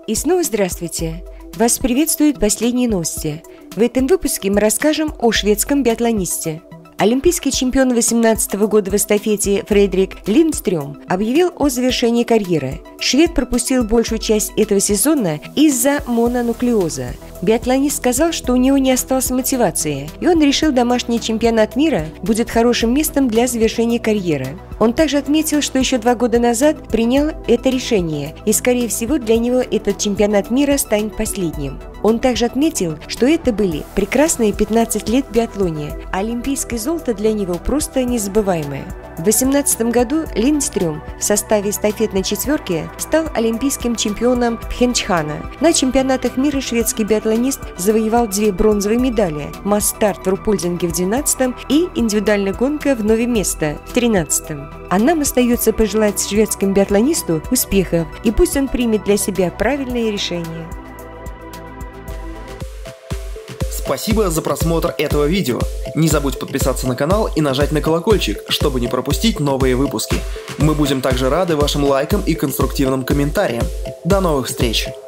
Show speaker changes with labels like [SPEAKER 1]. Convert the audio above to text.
[SPEAKER 1] И снова здравствуйте! Вас приветствуют последние новости. В этом выпуске мы расскажем о шведском биатлонисте. Олимпийский чемпион 2018 года в эстафете Фредерик Линдстрём объявил о завершении карьеры. Швед пропустил большую часть этого сезона из-за мононуклеоза. Биатлонист сказал, что у него не осталось мотивации, и он решил, домашний чемпионат мира будет хорошим местом для завершения карьеры. Он также отметил, что еще 2 года назад принял это решение, и, скорее всего, для него этот чемпионат мира станет последним. Он также отметил, что это были прекрасные 15 лет в биатлоне, а олимпийское золото для него просто незабываемое. В 2018 году Линдстрём в составе эстафетной четверки стал олимпийским чемпионом Пхенчхана. На чемпионатах мира шведский биатлонист завоевал 2 бронзовые медали – масс-старт в Рупольдинге в 2012 и индивидуальная гонка в Нове Место в 2013. А нам остается пожелать шведскому биатлонисту успехов, и пусть он примет для себя правильные решения.
[SPEAKER 2] Спасибо за просмотр этого видео. Не забудь подписаться на канал и нажать на колокольчик, чтобы не пропустить новые выпуски. Мы будем также рады вашим лайкам и конструктивным комментариям. До новых встреч!